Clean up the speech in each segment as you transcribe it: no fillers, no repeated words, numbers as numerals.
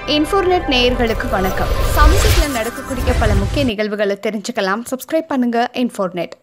இன்ஃபோர்நெட் நேயர்களுக்கு வணக்கம். சமூகத்தில் நடக்கக்கூடிய பல முக்கிய நிகழ்வுகளை தெரிஞ்சுக்கலாம். சப்ஸ்கிரைப் பண்ணுங்க இன்ஃபோர்நெட்.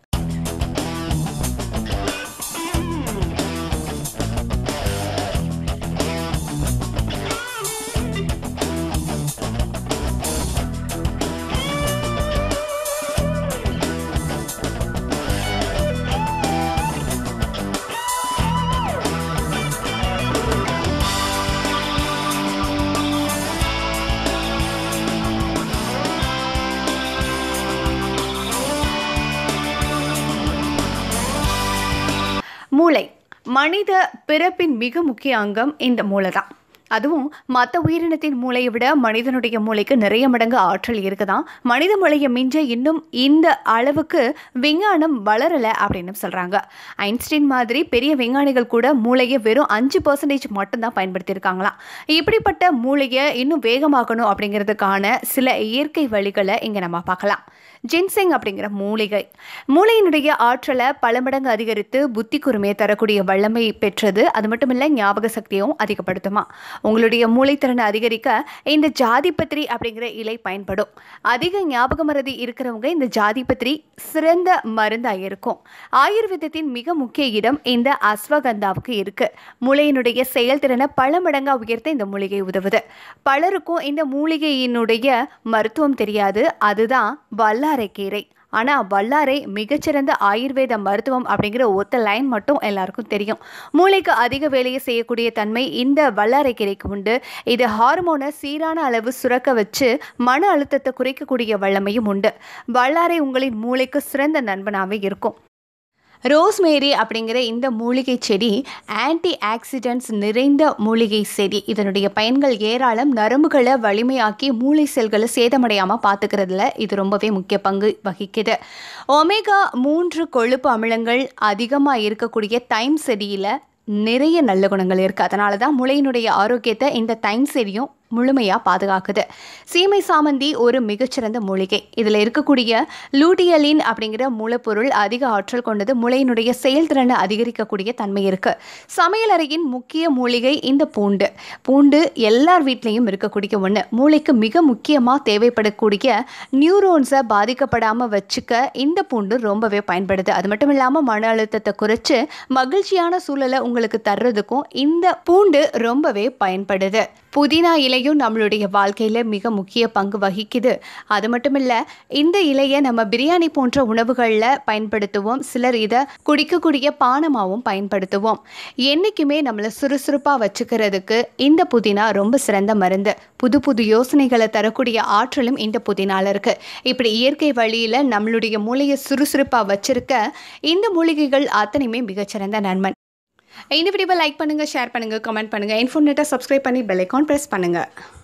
மூளை மனித பிறப்பின் மிக முக்கிய அங்கம் இந்த மூளை தான். அதுவும் மற்ற உயிரினத்தின் மூளையை விட மனிதனுடைய மூளைக்கு நிறைய மடங்கு ஆற்றல் இருக்குதான். மனித மூளையை மிஞ்ச இன்னும் இந்த அளவுக்கு விஞ்ஞானம் வளரலை அப்படின்னு சொல்கிறாங்க. ஐன்ஸ்டீன் மாதிரி பெரிய விஞ்ஞானிகள் கூட மூளையை வெறும் 5% மட்டும்தான் பயன்படுத்தியிருக்காங்களாம். இப்படிப்பட்ட மூளையை இன்னும் வேகமாக்கணும் அப்படிங்கிறதுக்கான சில இயற்கை வழிகளை இங்கே நம்ம பார்க்கலாம். ஜின்செங் அப்படிங்கிற மூளையினுடைய ஆற்றலை பல மடங்கு அதிகரித்து புத்தி கூர்மையை தரக்கூடிய வல்லமை பெற்றது. அது மட்டும் இல்லை, ஞாபக சக்தியும் அதிகப்படுத்துமா. உங்களுடைய மூளைத்திறனை அதிகரிக்க இந்த ஜாதிபத்திரி அப்படிங்கிற இலை பயன்படும். அதிக ஞாபக மறதி இருக்கிறவங்க இந்த ஜாதிபத்திரி சிறந்த மருந்தாக இருக்கும். ஆயுர்வேதத்தின் மிக முக்கிய இடம் இந்த அஸ்வகந்தாவுக்கு இருக்கு. மூளையினுடைய செயல்திறனை பல மடங்காக உயர்த்த இந்த மூலிகை உதவுது. பலருக்கும் இந்த மூலிகையினுடைய மருத்துவம் தெரியாது. அதுதான் வல்லாரைக்கீரை. ஆனால் வல்லாரை மிகச்சிறந்த ஆயுர்வேத மருத்துவம் அப்படிங்கிற ஒத்த லைன் மட்டும் எல்லாருக்கும் தெரியும். மூளைக்கு அதிக வேலையை செய்யக்கூடிய தன்மை இந்த வல்லாரைக்கீரைக்கு உண்டு. இது ஹார்மோனை சீரான அளவு சுரக்க வச்சு மன அழுத்தத்தை குறைக்கக்கூடிய வல்லமையும் உண்டு. வல்லாரை உங்களின் மூளைக்கு சிறந்த நண்பனாகவே இருக்கும். ரோஸ்மேரி அப்படிங்கிற இந்த மூலிகை செடி ஆன்டி ஆக்சிடென்ட்ஸ் நிறைந்த மூலிகை செடி. இதனுடைய பயன்கள் ஏராளம். நரம்புகளை வலிமையாக்கி மூளை செல்களை சேதமடையாமல் பார்த்துக்கிறதுல இது ரொம்பவே முக்கிய பங்கு வகிக்குது. ஒமேகா 3 கொழுப்பு அமிலங்கள் அதிகமாக இருக்கக்கூடிய தைம் செடியில் நிறைய நல்ல குணங்கள் இருக்குது. அதனால தான் மூளையினுடைய ஆரோக்கியத்தை இந்த தைம் செடியும் முழுமையாக பாதுகாக்குது. சீமை சாமந்தி ஒரு மிகச்சிறந்த மூலிகை. இதில் இருக்கக்கூடிய லூட்டியலின் அப்படிங்கிற மூலப்பொருள் அதிக ஆற்றல் கொண்டது. மூளையினுடைய செயல்திறனை அதிகரிக்கக்கூடிய தன்மை இருக்குது. சமையல் அறையின் முக்கிய மூலிகை இந்த பூண்டு எல்லார் வீட்லேயும் இருக்கக்கூடிய ஒன்று. மூளைக்கு மிக முக்கியமாக தேவைப்படக்கூடிய நியூரோன்ஸை பாதிக்கப்படாமல் வச்சுக்க இந்த பூண்டு ரொம்பவே பயன்படுது. அது மட்டும் இல்லாமல் மன அழுத்தத்தை குறைச்சி மகிழ்ச்சியான சூழலை உங்களுக்கு தர்றதுக்கும் இந்த பூண்டு ரொம்பவே பயன்படுது. புதினா இலையும் நம்மளுடைய வாழ்க்கையில் மிக முக்கிய பங்கு வகிக்குது. அது மட்டும் இல்லை, இந்த இலையை நம்ம பிரியாணி போன்ற உணவுகளில் பயன்படுத்துவோம். சிலர் இதை குடிக்கக்கூடிய பானமாகவும் பயன்படுத்துவோம். என்றைக்குமே நம்மளை சுறுசுறுப்பாக வச்சுக்கிறதுக்கு இந்த புதினா ரொம்ப சிறந்த மருந்து. புது புது யோசனைகளை தரக்கூடிய ஆற்றலும் இந்த புதினால இருக்குது. இப்படி இயற்கை வழியில் நம்மளுடைய மூளையை சுறுசுறுப்பாக வச்சிருக்க இந்த மூலிகைகள் அத்தனையுமே மிகச்சிறந்த நன்மை. இந்த வீடியோவை லைக் பண்ணுங்கள், ஷேர் பண்ணுங்கள், கமெண்ட் பண்ணுங்கள். இன்ஃபோர்நெட்டை சப்ஸ்கிரைப் பண்ணி பெல் ஐகான் ப்ரெஸ் பண்ணுங்கள்.